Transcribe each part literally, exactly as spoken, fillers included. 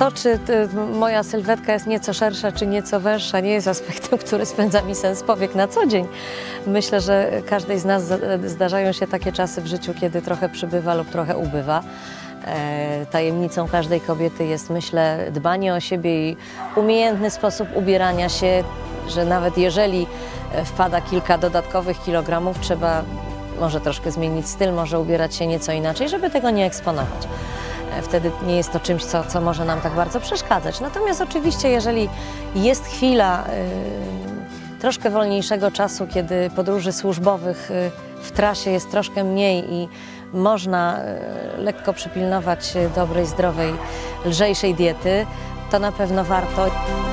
To, czy moja sylwetka jest nieco szersza, czy nieco węższa, nie jest aspektem, który spędza mi sens powiek na co dzień. Myślę, że każdej z nas zdarzają się takie czasy w życiu, kiedy trochę przybywa lub trochę ubywa. Tajemnicą każdej kobiety jest, myślę, dbanie o siebie i umiejętny sposób ubierania się, że nawet jeżeli wpada kilka dodatkowych kilogramów, trzeba może troszkę zmienić styl, może ubierać się nieco inaczej, żeby tego nie eksponować. Wtedy nie jest to czymś, co, co może nam tak bardzo przeszkadzać. Natomiast oczywiście, jeżeli jest chwila y, troszkę wolniejszego czasu, kiedy podróży służbowych y, w trasie jest troszkę mniej i można y, lekko przypilnować dobrej, zdrowej, lżejszej diety, to na pewno warto.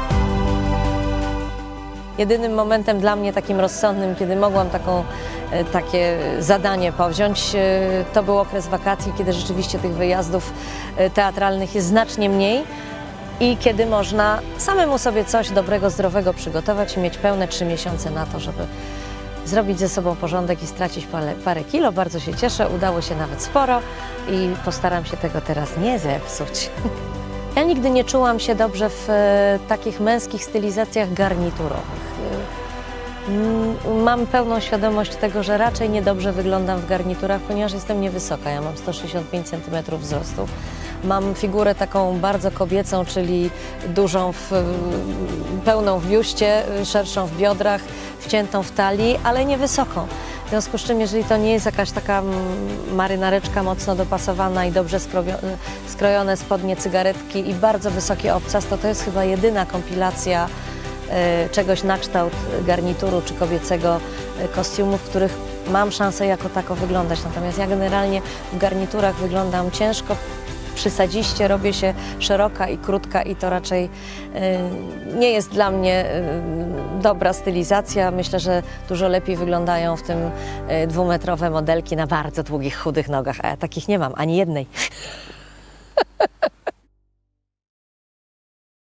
Jedynym momentem dla mnie takim rozsądnym, kiedy mogłam taką, takie zadanie powziąć, to był okres wakacji, kiedy rzeczywiście tych wyjazdów teatralnych jest znacznie mniej i kiedy można samemu sobie coś dobrego, zdrowego przygotować i mieć pełne trzy miesiące na to, żeby zrobić ze sobą porządek i stracić parę, parę kilo. Bardzo się cieszę, udało się nawet sporo i postaram się tego teraz nie zepsuć. Ja nigdy nie czułam się dobrze w takich męskich stylizacjach garniturowych. Mam pełną świadomość tego, że raczej niedobrze wyglądam w garniturach, ponieważ jestem niewysoka. Ja mam sto sześćdziesiąt pięć centymetrów wzrostu. Mam figurę taką bardzo kobiecą, czyli dużą, w, pełną w biuście, szerszą w biodrach, wciętą w talii, ale niewysoką. W związku z czym, jeżeli to nie jest jakaś taka marynareczka mocno dopasowana i dobrze skrojone spodnie, cygaretki i bardzo wysoki obcas, to to jest chyba jedyna kompilacja y, czegoś na kształt garnituru czy kobiecego kostiumu, w których mam szansę jako tako wyglądać. Natomiast ja generalnie w garniturach wyglądam ciężko, przysadziście, robię się szeroka i krótka i to raczej y, nie jest dla mnie y, dobra stylizacja. Myślę, że dużo lepiej wyglądają w tym y, dwumetrowe modelki na bardzo długich, chudych nogach, a ja takich nie mam, ani jednej.